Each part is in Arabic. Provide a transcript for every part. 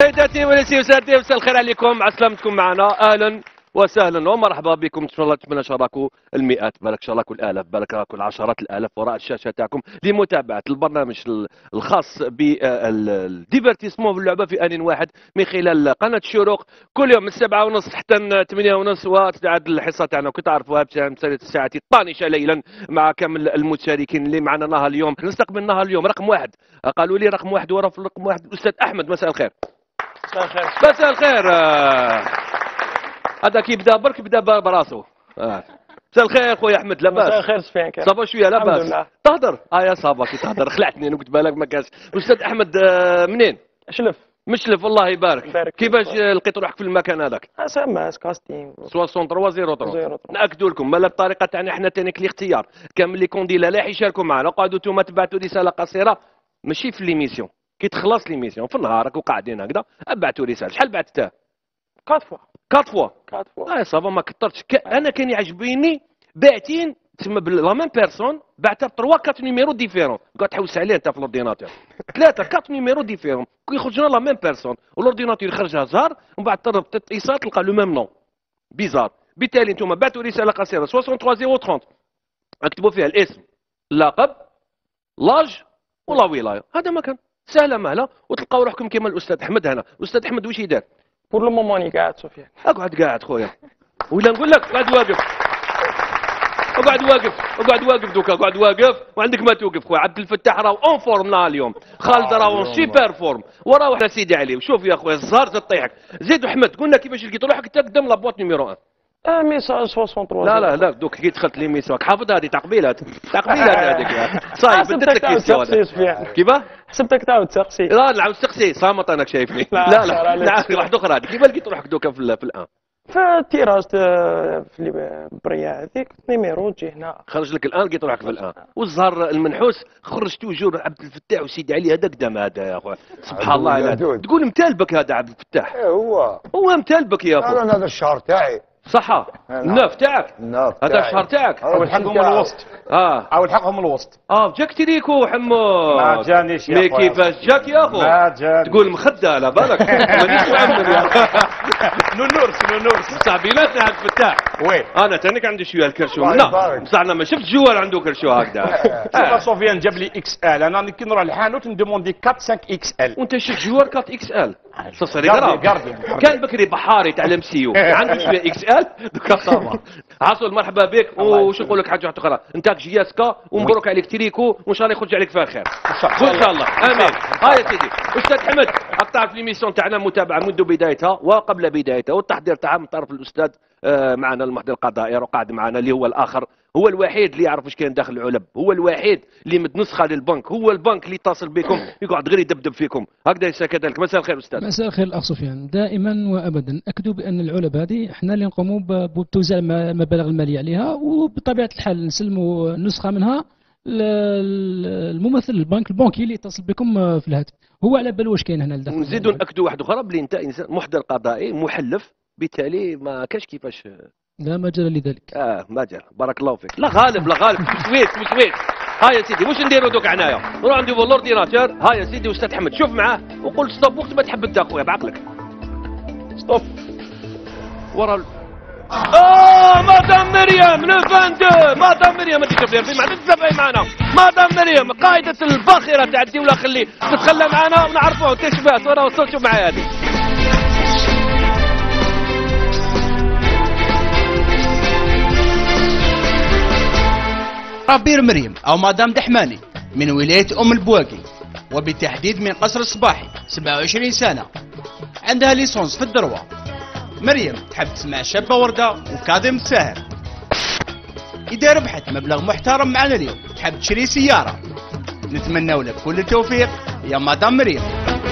سيداتي ونسائي مساء الخير عليكم، عسلامتكم معنا، اهلا وسهلا ومرحبا بكم. ان شاء الله نتمنى شراكم المئات، بارك ان شاء الله كل الاف، بارك كل عشرات الالاف وراء الشاشه تاعكم لمتابعه البرنامج الخاص بالديفيرتيسمون باللعبه في ان واحد من خلال قناه الشروق كل يوم من 7:30 حتى 8:30، وتعاد الحصه تاعنا كنت تعرفوها الساعه الطانشه ليلا مع كامل المشاركين اللي معنا نهار اليوم. نستقبل نهار اليوم رقم واحد، قالوا لي رقم واحد ورا في رقم واحد الاستاذ احمد. مساء الخير. مساء الخير. مساء الخير. هذا كيبدا برك بدا براسو. مساء الخير خويا احمد، لاباس؟ مساء الخير سفيان، كيف صافا شويه لاباس؟ الحمد لله. تهضر يا صافا كي تهضر خلعتني، انا قلت بالك ما كانش. الاستاذ احمد منين؟ شلف مشلف، الله يبارك. كيفاش لقيت روحك في المكان هذاك؟ سماس كاستينغ 6303. ناكدوا لكم مالا الطريقه تاعنا احنا تانيك الاختيار كامل اللي كونديلا لا يشاركوا معنا. قعدوا انتم تبعثوا رساله قصيره ماشي في ليميسيون، كي تخلص ليميسيون في النهار راكم قاعدين هكذا ابعثوا رساله. شحال بعثتها؟ 4 فوا 4 فوا. صافا ما كثرتش. انا كان يعجبني باعتين تسمى لا ميم بيرسون بعثها 3 نيميرو ديفيرون، قاعد تحوس عليه انت في الاورديناتور 4 نيميرو ديفيرون كي يخرج لنا لا ميم بيرسون والاورديناتور يخرجها زهر ومن بعد تضرب اتصال تلقى لو ميم نون بيزار. بالتالي انتم بعثوا رساله قصيره 63030 اكتبوا فيها الاسم، اللقب، لاج ولا ولايه. هذا ما كان سهله مهله وتلقاو روحكم كيما الاستاذ احمد هنا. الاستاذ احمد واش يدار؟ بور لو مومون راني قاعد سفيان. اقعد قاعد خويا، ولا نقول لك قاعد واقف. اقعد واقف دوكا، اقعد واقف وعندك ما توقف خويا. عبد الفتاح راهو اون فورم نهار اليوم، خالد راهو سوبر فورم، وراه واحد سيدي عليه. وشوف يا خويا الزهر تطيحك. زيد احمد قلنا كيفاش لقيت روحك انت قدام لابواط نيميرو 1. ميساج 63. لا دوك كي دخلت لي ميساك حافظ هذه تقبيلات هذيك صايب بدت لك كيسيون. كيفاه حسبتك تعاود تسقسي. لا نعاود تسقسي صامت انا شايفني. لا نعاود واحد اخرى. هذه كيفاه لقيت روحك دوكا في الان؟ فالتيراج في البريا هذيك نيميرو تجي هنا خرج لك الان لقيت روحك في الان. والزهر المنحوس خرج توجور عبد الفتاح وسيدي علي هذا قدام هذا يا اخويا سبحان الله. تقول متالبك هذا عبد الفتاح. هو متالبك يا اخو. انا هذا الشهر تاعي صحة الناف تاعك هذا الشهر تاعك. اول حقهم الوسط. اول حقهم الوسط. جاك تريكو حمو. ما جانيش يا مي كيفاش جاك يا اخو؟ ما جاني. تقول مخدة على بالك. مانيش معمر يا نورس صاحبي لا عبد الفتاح. وين؟ انا تانيك عندي شويه الكرشو. لا بصح انا ما شفت جوار عنده كرشو هكذا. شوف سفيان جاب لي اكس ال، انا كي نروح للحانوت ندوموندي 4 5 اكس ال. وانت شفت جوار 4 اكس ال؟ تصري قاردي كان بكري بحاري تاع الام سي يو عنده شويه اكس ال دوكا صافا. عاصل مرحبا بك. وش نقول لك حاجه اخرى، انت جياسكا ومبروك عليك تريكو وان شاء الله يخرج عليك فيها خير ان شاء الله. امين. ها يا سيدي استاذ حمد اقطع في ليميسيون تاعنا متابعه منذ بدايتها وقبل بدايتها والتحضير تاعها من طرف الاستاذ معنا المحضر القضائي وقاعد معنا اللي هو الاخر، هو الوحيد اللي يعرف واش كاين داخل العلب، هو الوحيد اللي مد نسخه للبنك، هو البنك اللي يتصل بكم يقعد غير يدبدب فيكم هكذا. ليس كذلك؟ مساء الخير استاذ. مساء الخير الاخ سفيان. دائما وابدا اكدوا بان العلب هذه احنا اللي نقوموا بتوزيع المبالغ الماليه عليها، وبطبيعه الحال نسلموا نسخه منها الممثل البنكي اللي يتصل بكم في الهاتف، هو على باله واش كاين هنا لداخل. نزيدوا ناكدوا واحد اخرى بلي انت انسان محضر قضائي محلف، بالتالي ما كاش كيفاش. لا مجال لذلك. مجال. بارك الله فيك. لا غالب مش ها يا سيدي واش نديروا دوك عنايا؟ نروح نديروا الاورديناتور. ها يا سيدي استاذ حمد شوف معاه وقول ستوب وقت ما تحب انت اخويا بعقلك. ستوب ورا مدام مريم لو 22. مدام مريم انت شوف ما عندك تتابعي معنا. مدام مريم قائدة الباخرة تاع الدولة خلي تتخلى معنا ونعرفوها تشبات وانا وصلت معايا هذه. رابير مريم أو مدام دحماني من ولاية أم البواقي، وبالتحديد من قصر الصباحي، 27 سنة، عندها ليسونس في الدروة. مريم تحب تسمع شابة وردة وكاظم الساهر. إذا ربحت مبلغ محترم معنا اليوم تحب تشري سيارة، نتمنى لك كل التوفيق يا مدام مريم.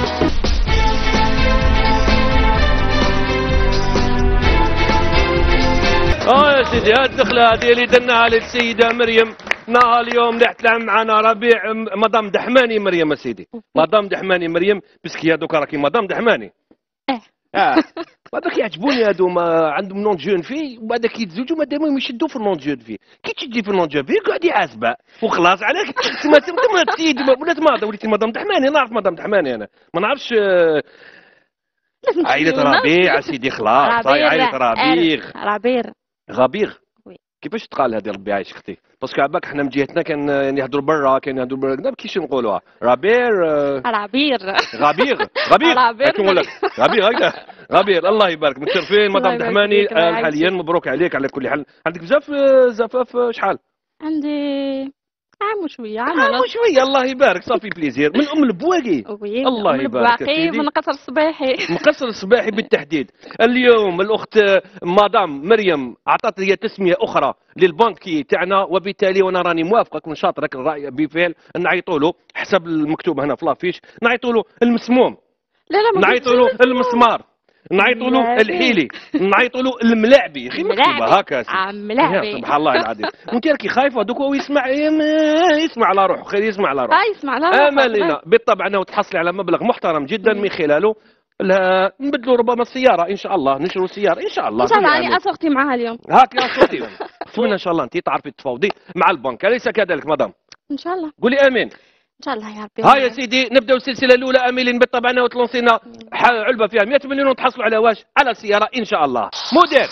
يا سيدي هاد الدخله هذه اللي درناها للسيده مريم نهار اليوم اللي تلعب معنا ربيع مدام دحماني مريم. يا سيدي مدام دحماني مريم بسكي هذوك راكي مدام دحماني. هذاك يعجبوني هادو ما عندهم نون جون في وبعد كي يتزوجوا ما دائما يشدوا في النون جون في. كي تشدي في النون جون في قاعد يحاسبها وخلاص عليك. تما السيد ولات مدام وليتي مدام دحماني. نعرف مدام دحماني انا ما نعرفش عائلة ربيع سيدي خلاص عائلة ربيع غبيغ وي. كيفاش تقال هذه ربي عايش اختي باسكو عباك حنا من جهتنا كان يهضروا برا كان يهضروا برا كذا كيفاش نقولوها ربير غبيغ هاك نقول لك غبيغ هكذا غبير الله يبارك متشرفين مدام دحماني حاليا مبروك عليك على كل حال عندك بزاف زفاف شحال عندي عام وشويه عام وشويه الله يبارك صافي بليزير من ام البواقي الله يبارك فيك من قصر الصباحي مقصر الصباحي بالتحديد اليوم الاخت مدام مريم اعطت هي تسميه اخرى للبنكي تاعنا وبالتالي وانا راني موافقك ونشاطرك الراي بفعل نعيطوا له حسب المكتوب هنا في لافيش نعيطوا له المسموم لا نعيطوا له المسمار نعيطوا له الحيلي نعيطوا له الملاعبي اخي مكتوبه هكا ملاعبي سبحان الله العظيم وانت راكي خايفه دوك هو يسمع يسمع على روحه خير يسمع على روحه يسمع على روحه املنا بالطبع انه تحصلي على مبلغ محترم جدا من خلاله نبدلوا ربما السياره ان شاء الله نشروا سياره ان شاء الله انا اسوقتي معاها اليوم هاك يا صوتي اتمنى ان شاء الله انت تعرفي تفاوضي مع البنك اليس كذلك مدام ان شاء الله قولي امين ان شاء الله يا ربي ها يا سيدي نبداو السلسله الاولى املين بالطبع انه تلونسينا علبه فيها 100 مليون وتحصلوا على واش على سياره ان شاء الله مدير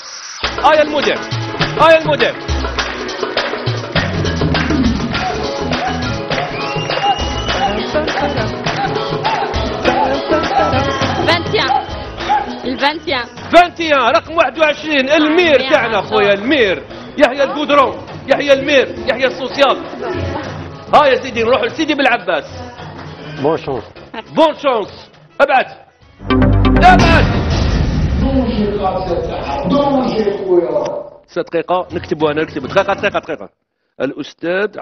المدير الفانتيان رقم 21 المير تاعنا خويا المير يحيى القدرون يحيى المير يحيى السوسيال ها يا سيدي نروح لسيدي بالعباس بون شونس ابعد ست دقيقة نكتبوا انا نكتب دقيقة الأستاذ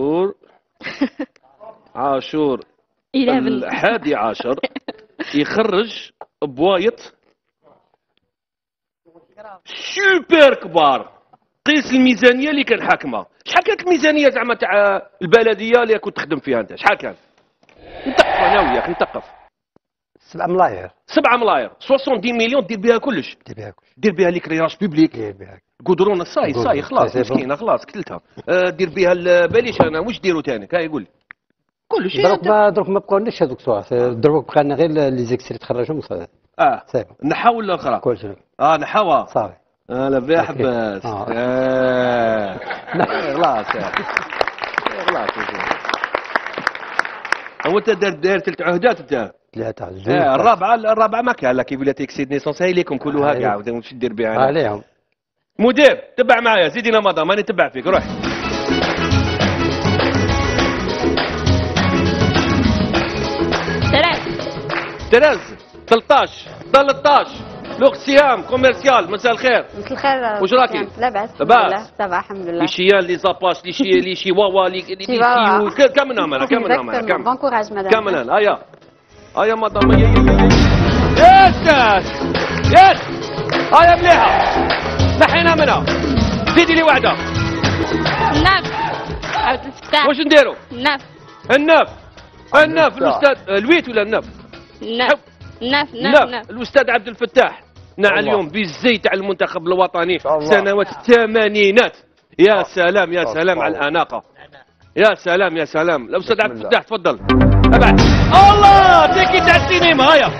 عاشور 11 يخرج بوايط سوبر كبار قيس الميزانية اللي كان حاكمة شحال كانت الميزانية زعما تاع البلدية اللي كنت تخدم فيها انت شحال كان نتقف انا وياك نتقف 7 ملاير 7 ملاير 70 مليون دير بها كلش دير بها ليكرياج بوبليك قدرون صاي خلاص مسكينه خلاص قتلتها دير بها باليش انا واش ديروا ثاني كاي يقول كل شيء دروك ما بقاوناش هذوك الصوالح دروك بقى لنا غير لي زيكسري تخرجهم صافي نحاول ولا الاخرى كلشي نحاول صافي لا بيا حباس خلاص هو انت داير 3 عهدات انت 3 الرابعه ما كان لا كيف ولا تيكسيد نيسونس هاي ليكم كلها كاع واش دير بها عليهم مدير تبع معايا زيدينا مدام راني نتبع فيك روح ترز 13 لوغ سيام كوميرسيال مساء الخير مساء الخير واش راكي؟ لا بأس لاباس صباح الحمد لله لي شيان لي زاباش لي شي واوا لي سيو كامل انا كامل بون كوراج مدام كامل هيا مدام يس هيا مليحه نحينا منها زيدي لي وحده النف عبد الفتاح واش نديرو؟ النف الاستاذ الويت ولا النف؟ النف الاستاذ عبد الفتاح نعم اليوم بالزي تاع المنتخب الوطني سنوات الثمانينات يا سلام على الاناقه يا سلام الاستاذ عبد الفتاح تفضل ابعد الله تيكي تاع السينما هيا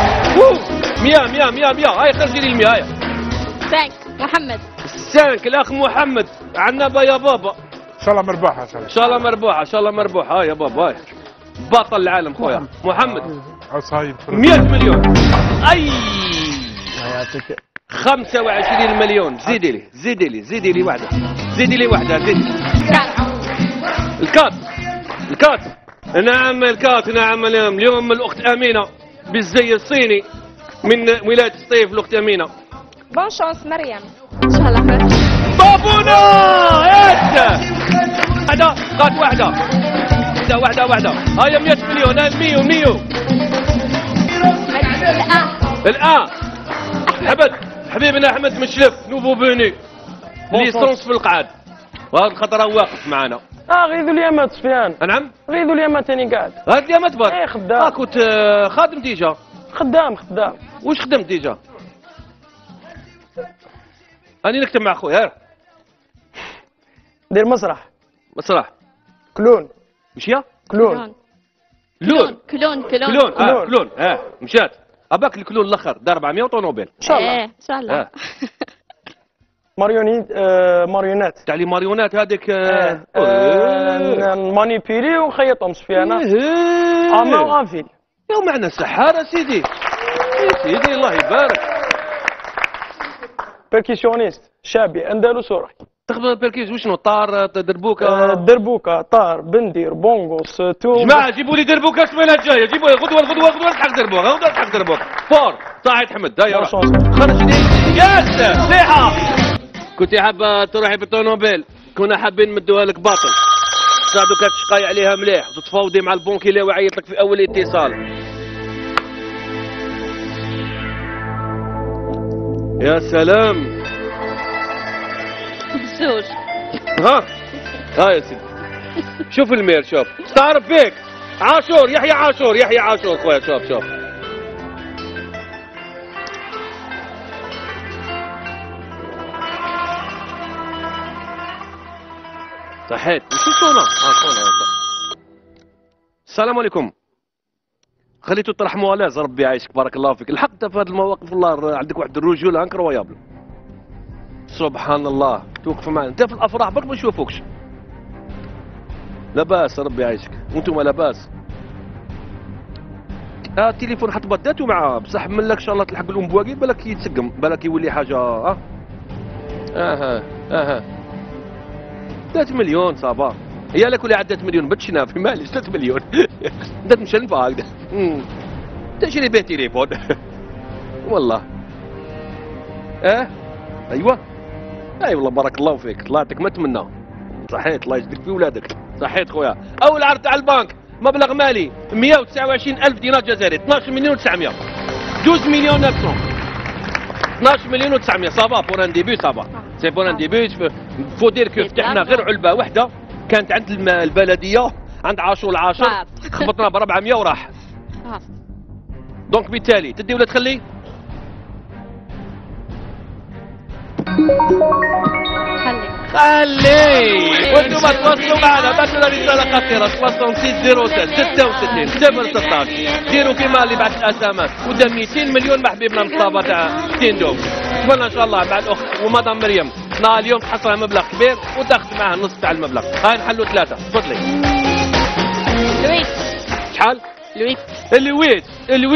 100 هاي خرجي لي 100 هيا 5 محمد 5 الاخ محمد عنا يا بابا ان شاء الله مربوحه ان شاء الله مربوحه هاي يا بابا هاي بطل العالم خويا محمد 100 مليون اي 25 مليون زيدي لي واحده زيدي الكات نعم اليوم الاخت امينه بالزي الصيني من ولايه الصيف الاخت امينه بون شانس مريم ان شاء الله خير بابونا واحده قات واحده هيا 100 مليون 100 الان حبيبنا احمد مشلف نوفو بوني ليسونس في القعاد وهذا الخطر واقف معنا غيدو اليامات سفيان نعم غيدو اليامات تاني قاعد هاد اليامات بار خدام كنت خادم ديجا خدام واش خدمت ديجا اني نكتب مع خويا دير مسرح كلون لون مشات اباك الكلون الاخر دار 400 طونوبيل ان شاء الله. ايه ان شاء الله. ماريونات تاع لي ماريونات هذيك نمانيبيلي ونخيطهم صفي انا اما غافيل يا معنى سحاره سيدي سيدي الله يبارك. بيركيسيونيست شابي اندلس وراي تخبط بالكيس وشنو طار دربوكه دربوكه طار بندير بونغوس تو. جماعه جيبوا لي دربوكه السمانه الجايه جيبوا لي غدوه الحق دربوكه غدوه الحق دربوكه فور صاحي حمد هيا روح خرج لي ياس صيحه. كنت حابه تروحي بالطونوبيل كنا حابين نمدوها لك باطل صادو كانت تشقاي عليها مليح وتتفاوضي مع البنك اللي وعيط لك في اول اتصال. يا سلام بزوج. ها يا سيدي شوف المير شوف تعرف فيك عاشور يحيى عاشور خويا شوف صحيت وشو صونا السلام عليكم. خليتو ترحموا لاز ربي يعيشك بارك الله فيك. الحق في هذه المواقف والله عندك واحد الرجوله انكرويابل سبحان الله. توقف معنا انت في الافراح برك ما نشوفوكش. لاباس ربي يعيشك وانتم لاباس. التليفون حط بداتو معاه بصح من لك ان شاء الله تلحق الام بواقي بالك يتسقم بالك يولي حاجه اها 3 مليون صافا هي لك ولا عدت مليون بتشنا في مالي 3 مليون بدات مشنفه هكذا تشري به تليفون والله ايوه اي والله بارك الله فيك طلعتك ما تمنى. صحيت الله يجزيك في ولادك. صحيت خويا. اول عرض تاع البنك مبلغ مالي 129,000 دينار جزائري 12 مليون و900 12 مليون 900 12 مليون و900 صافا بور ان ديبي صافا سي بور ان ديبي. فو دير كو فتحنا غير علبه واحده كانت عند البلديه عند عاشور العاشر خبطنا ب 400 وراح. دونك بالتالي تدي ولا تخلي؟ خلي وانتم تواصلوا معنا باشروا رساله خطيره 6606 66 16 ديروا كيما اللي بعث الاسامات قدام 200 مليون محبيبنا مصطفى تاع تيندوم. نتمنى ان شاء الله مع الاخت ومدام مريم نهار اليوم تحصل على مبلغ كبير وتاخذ معاه نص تاع المبلغ. هاي نحلوا 3 تفضلي. لويت شحال؟ لويت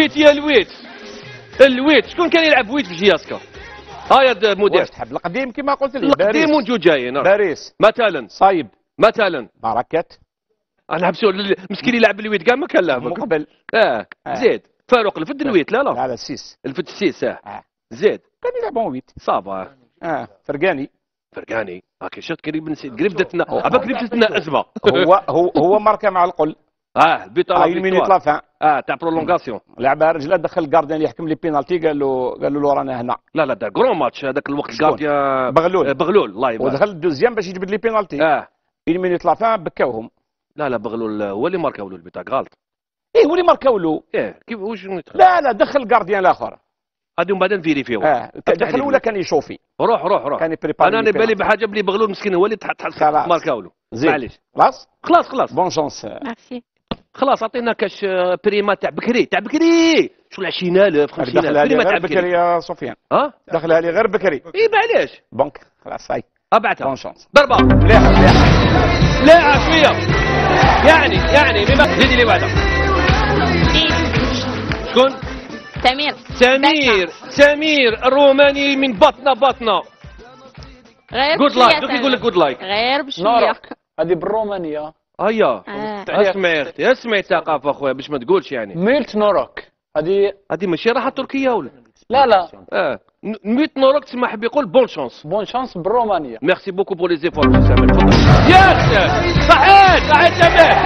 الويت شكون كان يلعب ويت في جياسكا؟ يا مدير واش تحب القديم كما قلت لي القديم وانتو جايين باريس مثلا صايب مثلا بركات انا حبسوا مسكين يلعب الويت كاع ما كان لعبك مقبل زيد فاروق الفد الويت لا على السيس الفد السيس زيد كان يلعبون ويت صافا فرقاني هاكي شفت قريب نسيت قريب درتنا قريب درتنا ازمه هو ماركه مع القل البيت على المينيت لافان تاع برولونغاسيون لعبها رجله دخل الكارديان يحكم لي بينالتي قالوا له رانا هنا لا دا كرون ماتش هذاك الوقت الكارديان بغلول الله يبارك ودخل الدوزيام باش يجبد لي بينالتي المينيت لافان بكاوهم لا بغلول هو اللي ماركاو له البيت غلط هو اللي ماركاو له كيف واش لا دخل الكارديان الاخر هادي ومن بعد نفيريفيو دخل الاولى كان يشوفي روح كان انا بالي بحاجه بلي بغلول مسكين هو اللي تحس ماركاو له معليش خلاص بون شانس ميرسي خلاص عطينا كاش بريمات تاع بكري شو 20,000 50,000 بريمات تاع بكري يا سفيان دخلها لي غير بكري معليش بنك خلاص هاي ابعتها بون شانس ضربه مليحه شويه يعني زيدي لي واحده شكون؟ سمير الروماني من بطنه غير جود لايك دوك يقول لك جود لايك غير بشويه هذه بالرومانيا اسمعي ثقافه اخويا باش ما تقولش يعني ميلت نوروك هذه ماشي راحه تركيا ولا لا ميلت نوروك تسمع حبي يقول بون شانس بالرومانيا. ميرسي بوكو بور لي زيفور سامر تفضل ياس صحيت تمام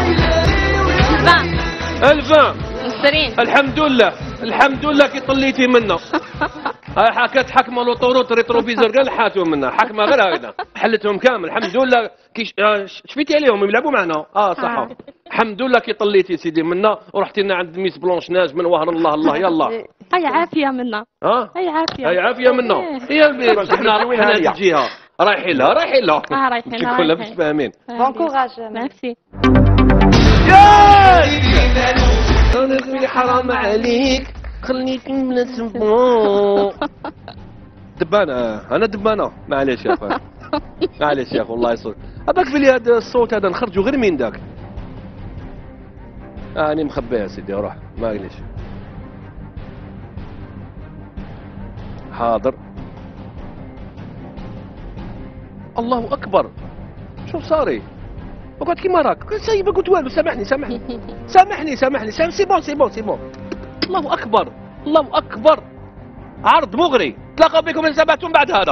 الفان مسترين الحمد لله كي طليتي منه هاي حكت حكمه لوطوروت ريتروفيزور قال حاتوا منها حكمه غير هكذا حلتهم كامل الحمد لله كي شفيتي عليهم يلعبوا معنا صح الحمد لله كي طليتي سيدي منا ورحتي لنا عند ميس بلونش ناج من وهر الله يلا هاي عافيه منا هاي عافيه منا هي احنا الجهه رايحين لها كلها مش فاهمين بون كوراج. ميرسي حرام عليك خليتني من دبانة. انا دبانة. معليش يا اخوان. معليش يا اخو الله يصون. اباك بلي هذا الصوت هذا نخرجوا غير من داك. اني مخبيه يا سيدي روح ما قليش. حاضر. الله اكبر. شو صاري؟ وقعد كيما راك سايب قلت والو. سامحني سامحني سامحني سامحني سي بون سي بون سي بون. الله اكبر الله اكبر. عرض مغري. تلاقى بكم ان سمعتم بعد هذا.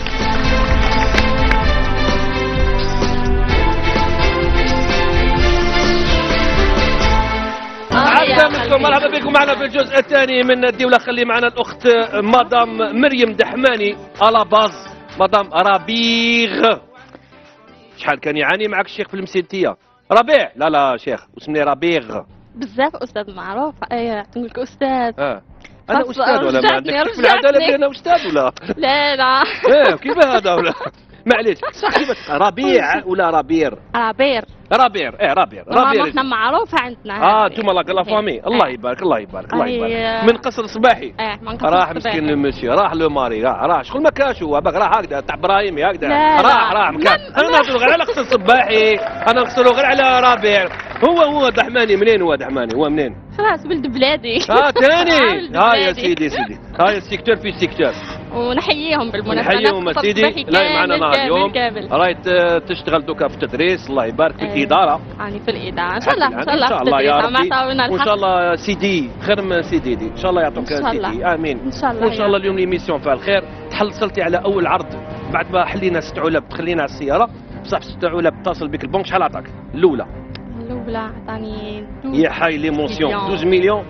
عسلامتكم مرحبا بكم معنا في الجزء الثاني من الدولة. خلي معنا الأخت مدام مريم دحماني على باز. مدام ربيغ. شحال كان يعاني معك الشيخ في المسيتية؟ ربيع. لا لا شيخ اسمي ربيغ. بزاف استاذ معروف. ايه نقول لك استاذ. انا استاذ ولا ما عندك في العداله انا استاذ ولا لا لا. كيف هذا ولا معليش صاحبك ربيع ولا ربير؟ ربير. ربير. ربير. ربير احنا معروفه عندنا. انتم لا فامي. الله يبارك الله يبارك الله يبارك. من قصر صباحي. من قصر راح مسكين المشي راح لو ماري راح شغل ما كاش هو باك راح هكذا تاع ابراهيمي هكذا راح مكان. انا نهضر غير على قصر صباحي. انا نقصروا غير على ربيع. هو دحماني. منين هو دحماني؟ هو منين؟ خلاص ولد بلادي. ثاني. يا سيدي سيدي. السيكتور في السيكتور. ونحييهم بالمناسبه. نحييهم سيدي. لا معنا نهار اليوم راهي تشتغل دوكا في التدريس. الله يبارك في الاداره. يعني في الاداره ان شاء الله ان شاء الله. ان شاء الله يا ربي. وان شاء الله الله سيدي خير من سيدي دي. ان شاء الله يعطوك سيدي. امين. ان شاء الله. وان شاء الله اليوم ليميسيون فيها الخير. تحصلتي على اول عرض بعد ما حلينا 6 علب تخلينا على السياره. بصح 6 علب اتصل بك البنك شحال عطاك؟ الاولى عطاني يا حي ليموسيون 12 مليون.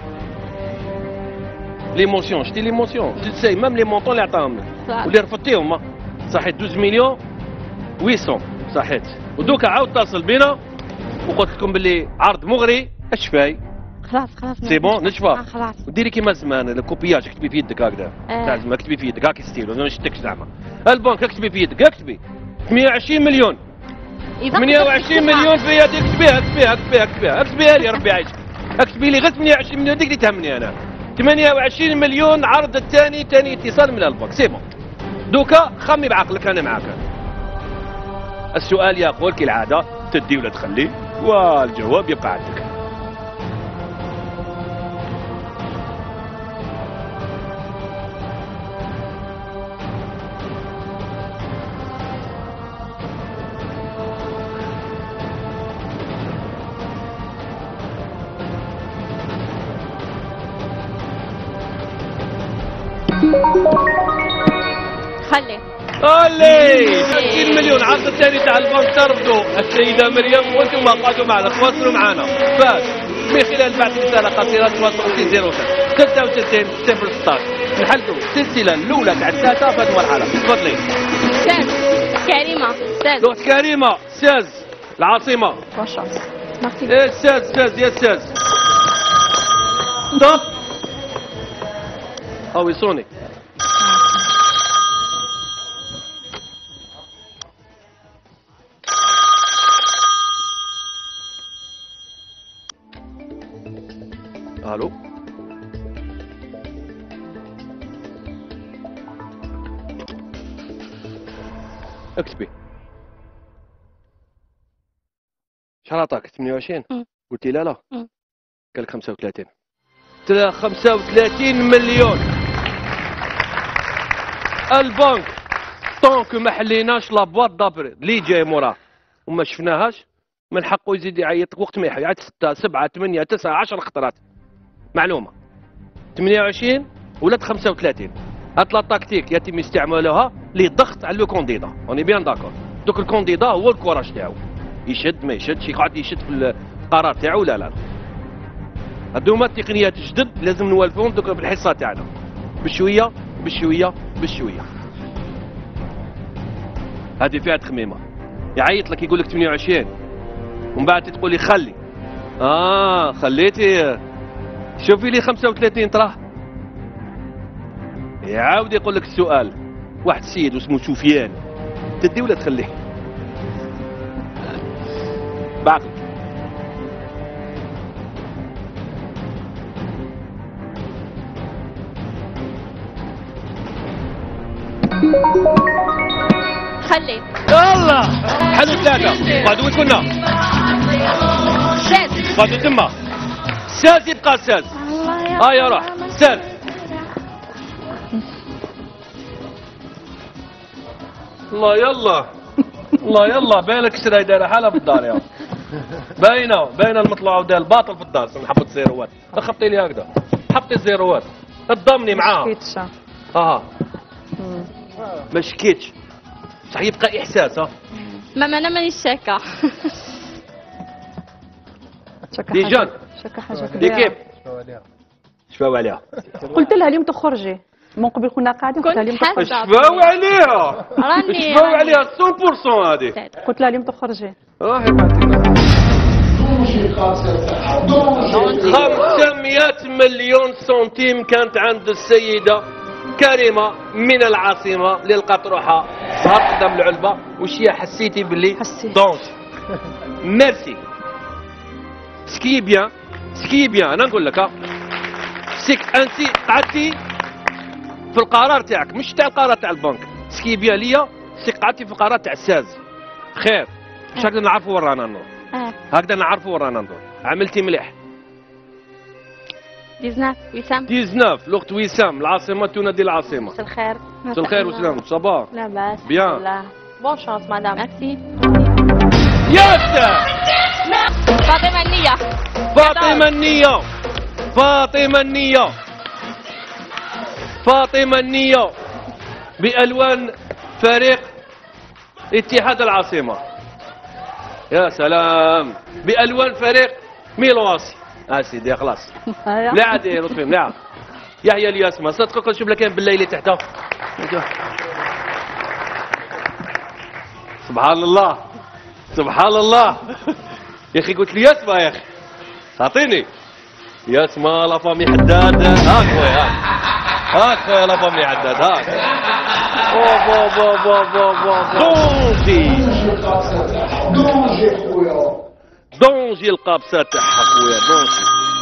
ليموسيون شتي ليموسيون تساي ميم لي مونطون اللي عطاهم لك واللي رفضتيهم صحيت 12 مليون 800 صحيت. ودوكا عاود اتصل بينا وقلت لكم باللي عرض مغري. اش فاي؟ خلاص سي بون نشفى. خلاص وديري كيما زمان الكوبياج اكتبي في يدك هكذا. تاع زعما اكتبي في يدك هاك ستيل ما نشتكش زعما. البنك اكتبي في يدك اكتبي 28 مليون 28 مليون في يدك. اكتبيها لي ربي يعيشك. اكتبي لي غير 28 مليون ديك اللي تهمني انا. 28 مليون عرض الثاني ثاني اتصال من البنك. سي بون دوكا خمي بعقلك انا معاك. السؤال يقول كالعاده تدي ولا تخلي والجواب يبقى عندك. خلي 30 مليون عرض الثاني تاع البنك ترفضوا السيده مريم وانتم قعدوا معنا تواصلوا معنا. فاز من خلال بعث رساله قصيره 63 66 016 نحلوا السلسله الاولى تاع الثلاثه في هذه المرحله. تفضلي. استاذ كريمه. استاذ الاخت كريمه. استاذ العاصمه. استاذ يا استاذ. ستوب. او يصوني. الو اكتبي. شحال عطاك؟ 28. قلتي لا قال لك 35. قلت لها 35 مليون. البنك طونك ما حليناش لابواط دابري اللي جاي موراه وما شفناهاش من حقه يزيد يعيط وقت ما يعيط 6 7 8 9 10 خطرات. معلومه 28 ولات 35. هاد لا تكتيك يتم استعمالها للضغط على لو كونديدا. اوني بيان داكور. دوك الكونديدا هو الكوراج تاعو يشد ما يشدش يقعد يشد في القرار تاعو. لا هادو هما التقنيات الجدد لازم نوالفوهم دوك بالحصه تاعنا بشويه بشويه بشويه. هذه فيها تخميمه. يعيط لك يقول لك 28 ومن بعد تقول لي خلي. خليتي شوفي لي 35 تراه. يعاود يقول لك السؤال. واحد السيد اسمه سفيان تدي ولا تخليه؟ بعقلك. خلي. يلا حلو 3 بعد وين كنا؟ سادس. بعد تما ساز يبقى ساز. يا روح ساز. الله يلا الله يلا بالك شراي دايره حالها في الدار يا باينه المطلوع وداير الباطل في الدار. نحط زيروات خبطي لي هكذا حطي الزيروات تضمني معاها. ما شكيتش صح يبقى احساس. ماما انا مانيش شاكه. ديجان شكا حاجه ليكيب شفاو عليها. قلت لها اليوم تخرجي من قبل كنا قاعدين قلت لها اليوم تخرجي. شفاو عليها شفاو عليها 100% هذه. قلت لها اليوم تخرجي. راهي بعتينا 500 مليون سنتيم كانت عند السيدة كريمة من العاصمة اللي لقات روحها ظهرت قدام العلبة. وش هي حسيتي باللي دونج ميرسي سكي بيان انا نقول لك سيك انت قعدتي في القرار تاعك مش تاع القرار تاع البنك. سكي بيان ليا سيك قعدتي في القرار تاع الساز خير. مش هكذا نعرفوا وين رانا ندور. هكذا نعرفوا وين رانا ندور. عملتي مليح. 19 لغة وسام العاصمة تنادي العاصمة. مساء الخير. مساء الخير وسلام صباح. لاباس. بيان. بون شانس مدام. ميرسي. يس فاطمة النية. فاطمة النية فاطمة النية فاطمة النية بألوان فريق اتحاد العاصمة. يا سلام بألوان فريق ميلواسي. سيدي خلاص لا عاد لطفي لا يحيى الياسمة صدقك نشوف لك بالليل تحته. سبحان الله سبحان الله يا اخي قلت لي ياسمة يا اخي اعطيني ياسمة لا فامي حداد. هاك خويا هاك خويا لا فامي حداد هاك. دونجي القابسة تاعها خويا دونجي.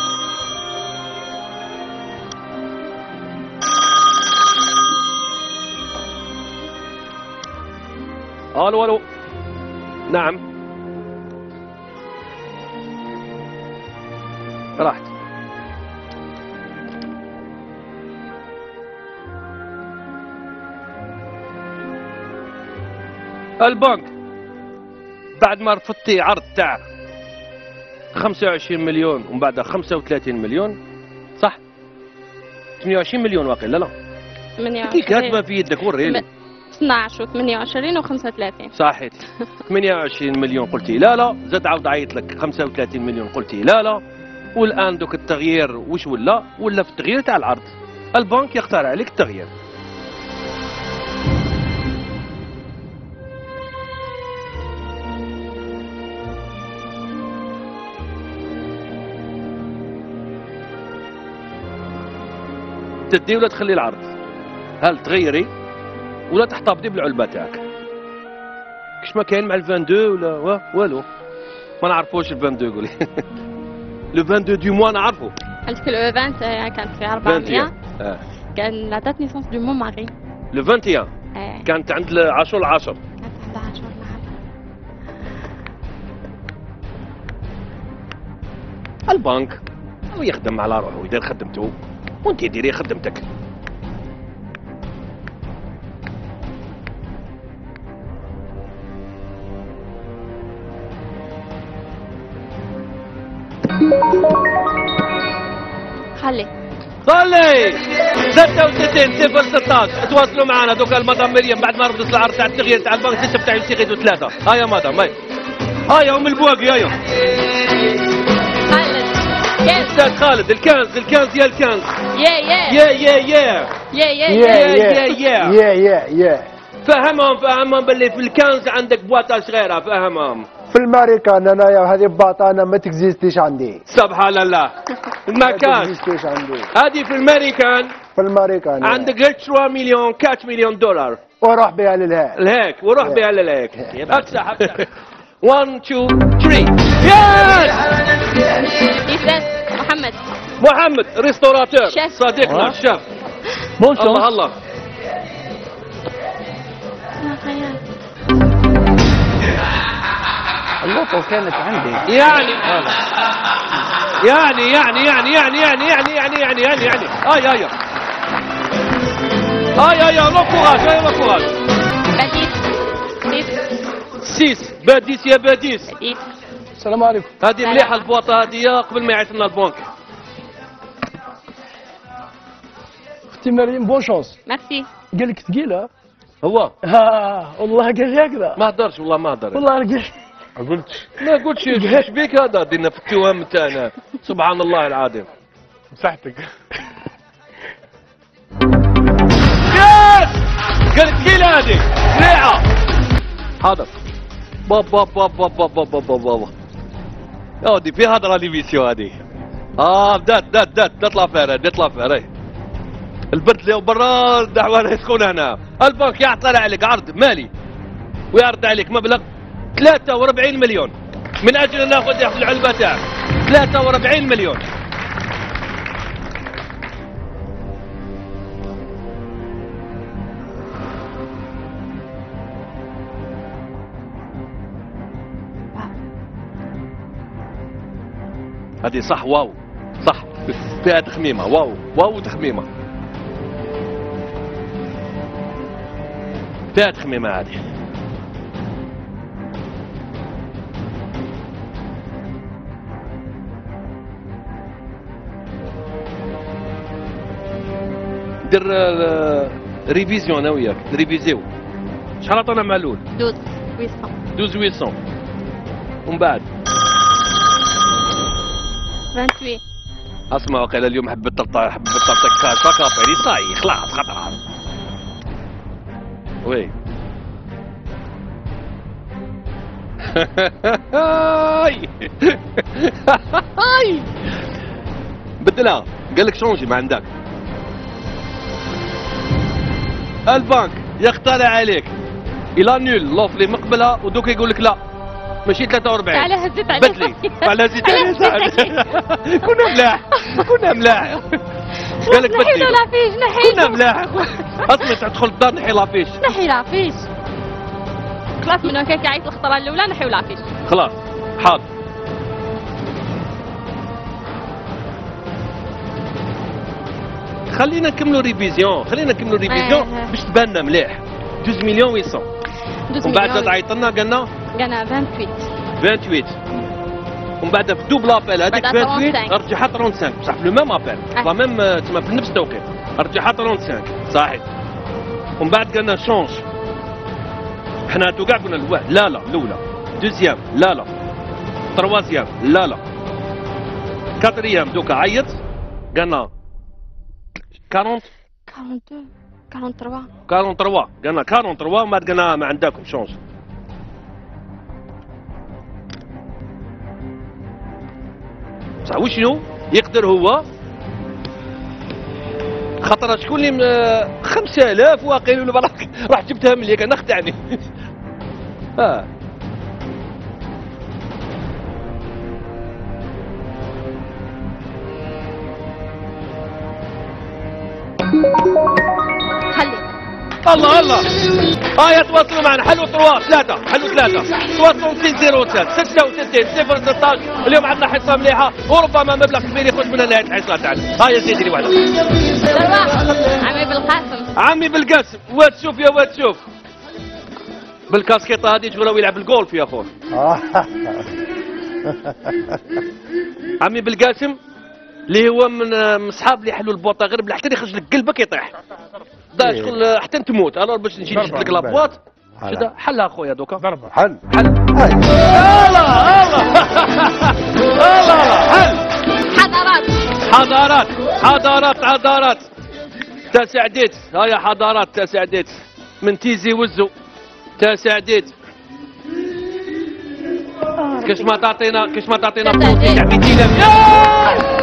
الو نعم راحت. البنك بعد ما رفضتي عرض تاع 25 مليون ومن بعدها 35 مليون صح 28 مليون واقيلا لا 28 كي كاتبه في يدك وريلي 12 و28 و35 صحيت 28 مليون قلتي لا زاد عاود عيط لك 35 مليون قلتي لا والان دوك التغيير وش ولا في التغيير تاع العرض. البنك يختار عليك التغيير. تدي ولا تخلي العرض. هل تغيري ولا تحتفظي بالعلبه تاعك؟ كش ما كاين مع ال 22 ولا والو ما نعرفوش ال 22 قولي. لو 22 دو موا نعرفو. قلت لك لو ايفنت كانت في 400 كان لا دات نيسونس دو مون ماري. لو 21 كانت عند 10 10 كانت عند 10 البنك هو يخدم على روحه ويدير خدمته وانت ديري خدمتك. خلي 66 016 تواصلوا معنا دوكا المدام مريم بعد ما رفضت العرض تاع التغيير تاع البنك تشوف تاع يمسيقيدو 3. هيا مدام هيا ام البواقي هيا استاذ خالد الكنز يا الكنز يا فهمهم باللي في الكنز عندك بواطه صغيره فهمهم. في الامريكان انايا هذه بطانه ما تكزيستيش عندي. سبحان الله ما كانش هذه في الامريكان عندك غير 3 مليون 4 مليون دولار وروح بها للهيك وروح بها للهيك افتح 1 2 3 يس محمد ريستوراتور صديقنا الشيف. الله اللوطو كانت عندي. يعني لو كوراج. بديس. 6 باديس يا باديس. السلام عليكم. هذه مليحه البواطه هذه قبل ما يعيط لنا البنك. اختي مريم بون شونس. ميرسي. قال لك ثقيله. هو والله قال لي هكذا. ما هدرش والله ما هدر. والله قال ما قلتش ايش بيك هذا دينا في التوام تاعنا. سبحان الله العظيم. صحتك. قال ثقيله هذه مليحه. حاضر. بابا يا ودي في هضره ليميسيون هذه. بدات لافير. البرد اللي برا الدعوه يسكن هنا. البنك يعطي عليك عرض مالي ويعرض عليك مبلغ 43 مليون من اجل ان ناخذ العلبه تاعك. 43 مليون. هذه صح واو صح فيها تخميمه واو تخميمه فيها تخميمه هذه. دير ريفيزيون انا وياك ريفيزيو. شحال عطانا معلول؟ 12 ومن بعد 28. اسمع وقيل اليوم حبيت تعطيك كاشا كافيري صاي خلاص خطر. وي بدلها قال لك شونجي ما عندك. البنك يقترح عليك الى نول لوف اللي مقبلها ودوك يقول لك لا ماشي 43. على هزيت عليه. بدلي على زيت عليه. كنا ملاح. قال لك بدلي. نحيلو لافيش نحيلو. كنا ملاح. اسمع تدخل الدار نحي لافيش. نحي لافيش. خلاص من هكاك يعيط الخطره الاولى نحيو لافيش. خلاص حاضر. خلينا نكملوا ريفيزيون باش تبان مليح. 12 مليون 800. ومن بعد زاد عيط لنا قالنا 28. ومن بعد في دوبل ابل هذيك 28 رجعها 35 بصح في لو ميم ابل لا ميم تسمى في نفس التوقيت رجعها 35 صحيح. ومن بعد قالنا شونج. حنا هادو كاع قلنا الواحد لا الاولى دوزيام لا تروازيام لا كاتريام دوكا عيط قالنا 43 قالنا 43 ومن بعد قالنا ما عندكم شونج. بصح وشنو يقدر هو خاطر شكون اللي 5000 واقيل ولا براك راح جبتها من ليك انا خدعني. خلي الله يتواصلوا معنا. حلو 3 66 66 016. اليوم عندنا حصه مليحه وربما مبلغ كبير يخرج من نهايه الحصه تاعنا. يا سيدي لي واحده. عمي بالقاسم وتشوف يا وتشوف بالكاسكيطه هذه شغله يلعب الجولف يا اخوي. عمي بالقاسم اللي هو من صحاب اللي يحلوا البوطه غير حتى يخرج لك قلبك يطيح. شغل حتى تموت. انا باش نجي نشد لك لابواط شدا حلها اخويا دوكا. ضربه حل الله حل. حضارات تسعديت. هيا حضارات تسعديت من تيزي وزو تسعديت. كاش ما تعطينا بروتين تاع 200,000.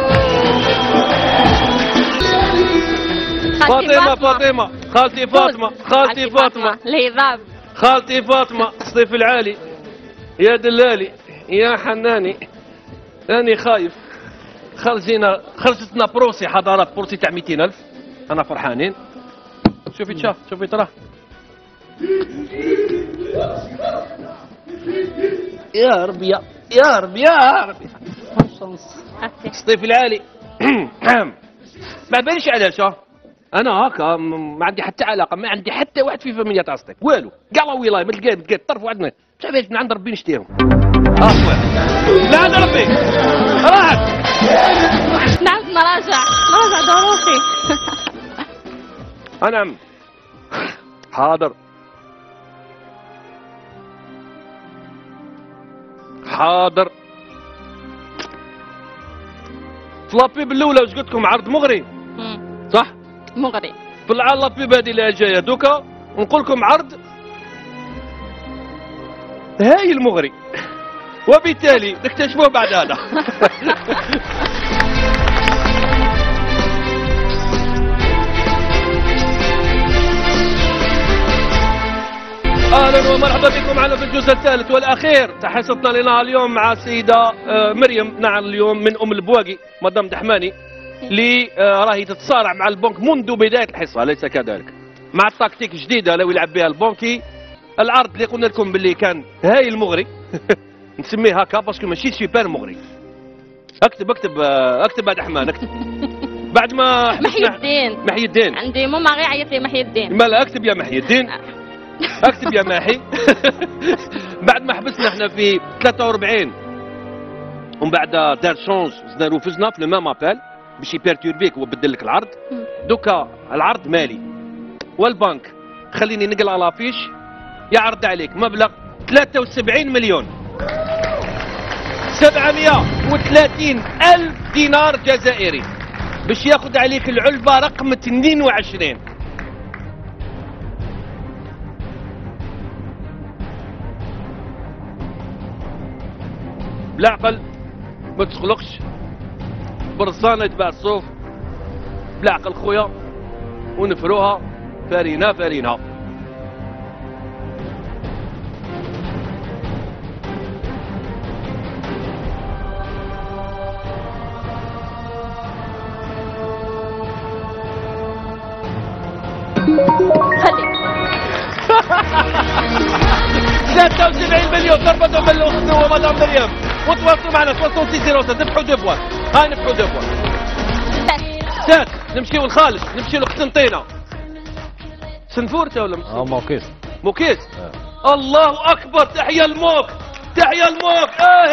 فاطمة خالتي فاطمة الهضاب. خالتي فاطمة الصيف العالي يا دلالي يا حناني راني خايف. خرجتنا بروسي حضارات بروسي تاع 200,000 انا فرحانين. شوفي تراه يا ربي يا ربي يا ربي. الصيف العالي. ما باليش علاش انا هكا ما عندي حتى علاقه، ما عندي حتى واحد في فاميليا تاع الصيف والو، كاع لا ولايه ما تلقى الطرف وعندنا مش عارف من عند ربي نشتيهم. لا عند ربي راحت. نعم نراجع ظروفي. نعم حاضر حاضر. في لابيب الاولى واش قلت لكم عرض مغري صح؟ مغري. في اللابيب هذه اللي جايه دوكا نقول لكم عرض هايل مغري، وبالتالي نكتشفوه بعد هذا. اهلا ومرحبا بكم معنا في الجزء الثالث والاخير تحصتنا لنا اليوم مع السيده مريم نعم اليوم من ام البواقي مدام دحماني اللي راهي تتصارع مع البنك منذ بدايه الحصه اليس كذلك؟ مع التكتيك جديده لو يلعب بها البنكي. العرض اللي قلنا لكم باللي كان هاي المغري نسميه هكا باسكو ماشي سوبر مغري. اكتب اكتب اكتب بعد حمان اكتب. بعد ما محي الدين. محي الدين عندي ماما غير عيط لي محي الدين. مالا اكتب يا محي الدين. اكتب يا ماحي. بعد ما حبسنا احنا في 43 ومن بعد دار شونج زدنا له فزنا في لو ميم ابال باش يبيرتوربيك وبدل لك العرض. دوكا العرض مالي والبنك خليني نقل على فيش يعرض عليك مبلغ 73 مليون 730 ألف دينار جزائري باش ياخذ عليك العلبة رقم 22. بالعقل ما تخلقش برصانة يتباع الصوف بالعقل خويا ونفروها فارينا فارينا. خلي 73 مليون تربطوا بالاخت ومدام مريم وتواصلوا معنا 6607 نفحوا دو بوان. هاي نفحوا دو بوان. سات نمشيو لخالد نمشيو لقسنطينه. سنفور تا ولا موكيس موكيس. الله اكبر تحيا الموك تحيا الموك.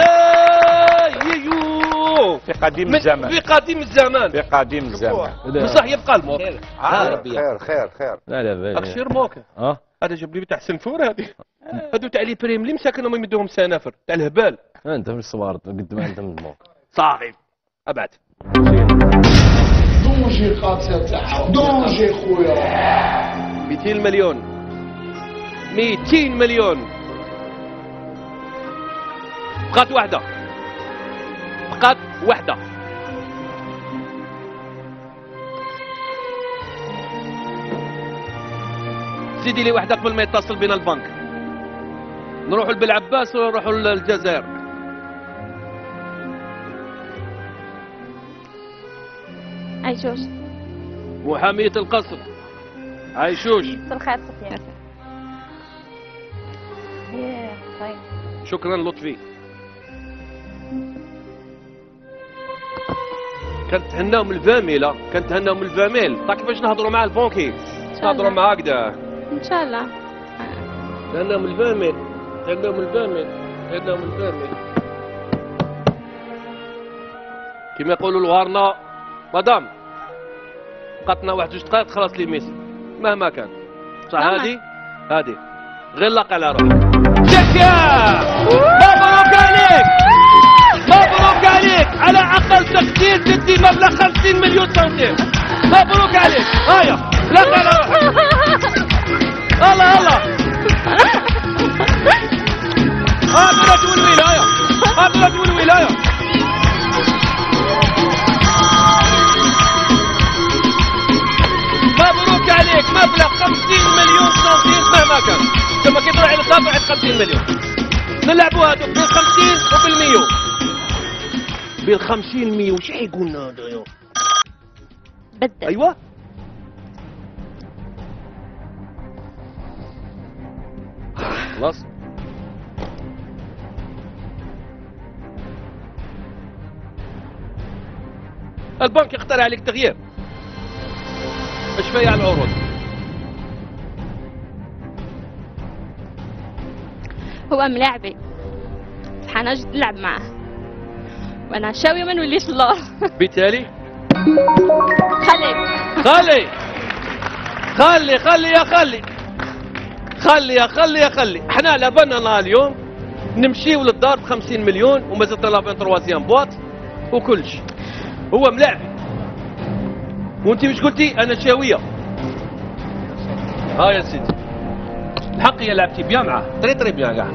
يو في قديم الزمان في قديم الزمان في قديم الزمان بصح يبقى الموك. خير خير خير. لا لا بالي اكشير موك. هذا جاب لي تاع سنفور هذه. هذو تاع لي بريم اللي مساكنهم يمدوهم سنافر تاع الهبال. انت من الصوار قد ما انت من الموك صافي ابعد. دوجي قاتل تاعها دوجي خويا. 200 مليون 200 مليون. بقات واحدة بقات واحدة. زيدي لي واحدة قبل ما يتصل بنا البنك. نروحوا لبالعباس ونروحوا للجزائر. عيشوش محامية القصر عيشوش. مساء الخير صفية. طيب شكرا لطفي. كانت تهناهم الفاميلة كانت تهناهم الفاميل. طيب كيفاش نهضروا مع البنكي نهضروا مع هكذا ان شاء الله. تهناهم الفاميل تهناهم الفاميل تهناهم الفاميل كما يقولوا الوارنا مدام بقاتنا واحد جوج دقائق تخلص لي ميسي مهما كان صح. هذه غير لاقي على روحك. شكا مبروك عليك مبروك عليك على اقل تقدير تدي مبلغ 50 مليون سنتيم. مبروك عليك. هيا لاقي على روحك. الله الله هذا رجل الولايه هذا رجل الولايه. مبروك عليك مبلغ 50 مليون سنتيم مهما كان. ثم كي تروح للقاطع 50 مليون. نلعبوا هذوك بال 50 وبال 100 بال 50 100 وش حيقولنا هذا بدل. ايوه خلاص البنك يقترح عليك تغيير. اش فيها على العروض؟ هو ملاعبي حنجي نلعب معاه وانا شاويه ما نوليش اللور. بالتالي خلي خلي خلي خلي يا خلي خلي يا خلي يا خلي. احنا لبنا اليوم نمشيو للدار ب 50 مليون ومازالت لا 23 بواط وكلش. هو ملاعبي وانت مش قلتي انا شاويه. ها يا سيدي الحق يا لعبتي بيان معاه طري بيان كاع.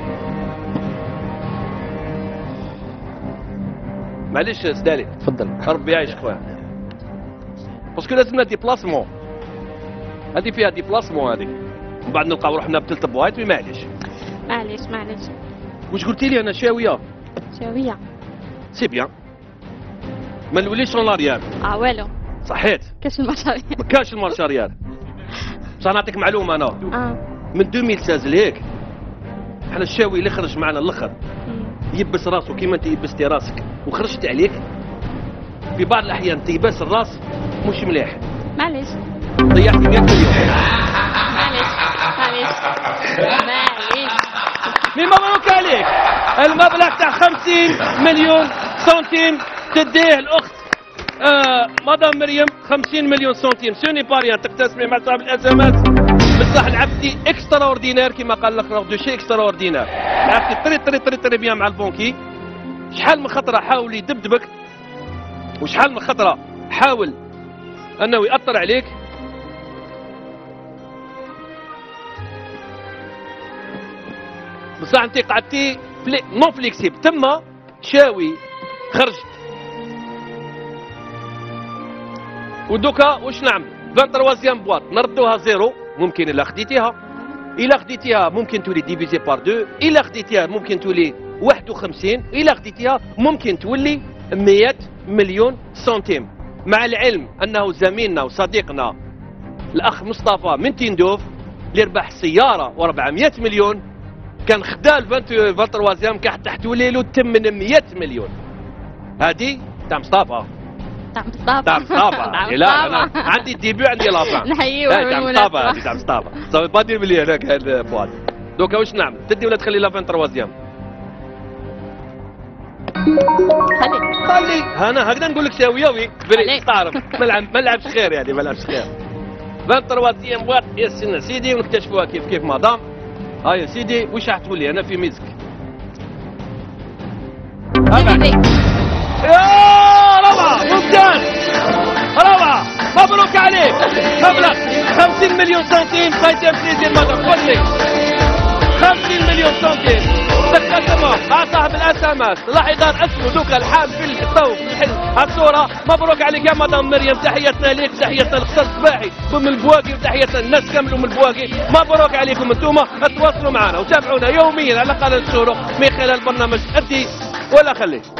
معليش سدالي تفضل. ربي يعيشك خويا. باسكو لازمنا ديبلاسمون. هذه فيها ديبلاسمون هذه. ومن بعد نلقاو روحنا بثلاث بوايط معليش. معليش. واش قلتي لي انا شاويه؟ شاويه. سي بيان. ما نوليش سولاريال. والو. صحيت. كاش المشاريع. ما كاش المارشاريال. بصح نعطيك معلومه انا. من 2016 لهيك احنا الشاوي اللي خرج معنا الاخر يبس راسه كيما انت يبستي راسك وخرجت عليك. في بعض الاحيان تيباس الراس مش مليح. معليش. ضيعتي 100 مليون. معليش. مبروك عليك. المبلغ تاع 50 مليون سنتيم تديه الاخت مدام مريم. 50 مليون سنتيم سوني باريان تقتسمي مع صاحب الازمات. بصح لعبتي اكسترا اوردينير كيما قال لك دو شي اكسترا اوردينير. لعبتي طري بيان مع البونكي. شحال من خطره حاول يدبدبك وشحال من خطره حاول انه ياثر عليك. بصح انت قعدتي نون فليكسيبل تما شاوي خرجت. ودوكا واش نعمل؟ 23 بواط نردوها زيرو ممكن الا خديتيها ممكن تولي ديفيزي بار 2. الا خديتيها ممكن تولي 51. الا خديتيها ممكن تولي 100 مليون سنتيم. مع العلم انه زميلنا وصديقنا الاخ مصطفى من تندوف اللي ربح سياره و400 مليون كان خدا 23 كان حتى تولي له 800 مليون. هذه تاع مصطفى. تاع مصطفى. لا انا عندي الديبي عندي لافان. نحييه تاع مصطفى. هذه تاع مصطفى. صافي با دير بلي هناك هذا فؤاد. دوكا واش نعمل؟ تدي ولا تخلي لا 23؟ خلي انا هكذا نقول لك شاويوي بري تعرف ما لعبش خير يعني ما لعبش خير. 23 بواط يا سيدي ونكتشفوها كيف مدام. ها يا سيدي واش راح تقول لي انا في ميزك؟ يا روعة ممتاز روعة مبروك عليك. مبلغ 50 مليون سنتيم خايتين بليزير مدام. قول لي 50 مليون سنتيم تقدموا مع صاحب الاس ام اس لاحظا اسمه دوكا الحال في الضوء في الحلم الصورة. مبروك عليك يا مدام مريم. تحياتنا ليك تحياتنا للقصر الصباحي من البواقي وتحياتنا للناس كاملوا من البواقي. مبروك عليكم انتم. تواصلوا معنا وتابعونا يوميا على قناة الشروق من خلال برنامج ادي ولا خلي.